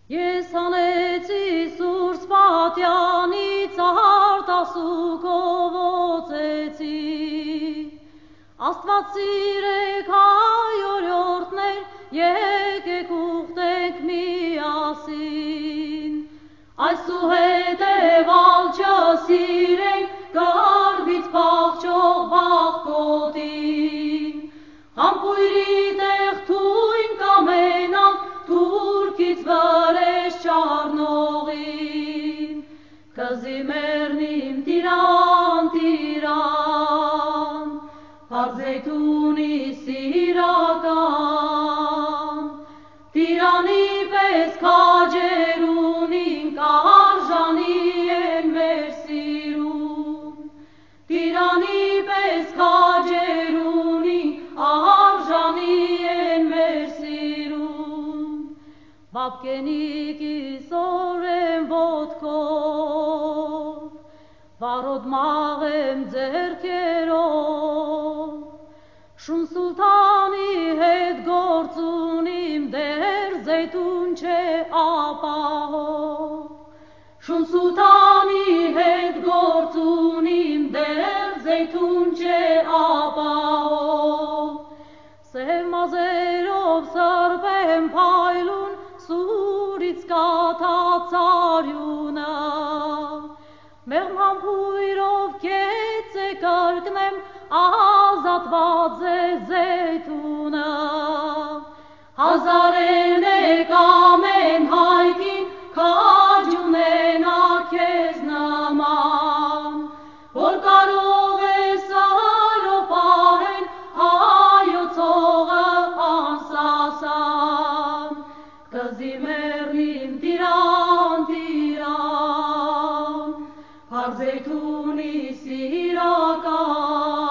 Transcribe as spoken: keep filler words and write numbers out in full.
Ես հանեցի Սուրս Պատյանից արտասուքով օծեցի, Աստված սիրեք հայ օրյորդներ, եկեք ուխտենք միասին, այսուհետև չսիրենք գարբից փախչող բախկոտին, համբույրի տեղ թույն կամենանք թուրքից վրեժ չառնողին, կզիմերնիմ տիրան, տիրան, Փարզեյթունի սիրական, տիրանի պես քաջեր ունինք արժանի են մեր սիրուն, տիրանի պես քաջեր ունինք արժանի են մեր սիրուն, բաբկենիկի սորեմ ոտքով, վարոդ մաղեմ ձեռքերով, Շուն սուլթանի հետ գործ ունիմ դեր Զեյթուն չէ ապահով, Շուն սուլթանի հետ գործ ունիմ դեր Զեյթուն չէ ապահով, Սև մազերով սրբեմ փայլուն սուրից կաթած արյունը, Մեղմ համբույրով կեցե կրկնեմ ազատված է Զեյթունը, Հազարենեք ամեն հայկին քաջ ունենա քեզ նման, Որ կարող ես այրով պահել հայոց հողը անսասան, Կզիմերնիմ տիրան, տիրան, Փարզեյթունի սիրական, տիրանի պես քաջեր ունինք արժանի են մեր սիրուն, տիրանի պես քաջեր ունինք արժանի են մեր սիրուն, բաբկենիկի սորեմ ոտքով, վարոդ մաղեմ ձեռքերով, Շուն սուլթանի հետ գործ ունիմ դեր Զեյթուն չէ ապահով, Շուն սուլթանի հետ գործ ունիմ դեր Զեյթուն չէ ապահով, Սև մազերով սրբեմ փայլուն սուրից կաթած արյունը, Մեղմ համբույրով կեցե կրկնեմ ազատված է Զեյթունը, Հազարենեք ամեն հայկին քաջ ունենա քեզ նման, Որ կարող ես այրով պահել հայոց հողը անսասան, Կզիմերնիմ տիրան, տիրան, Փարզեյթունի սիրական,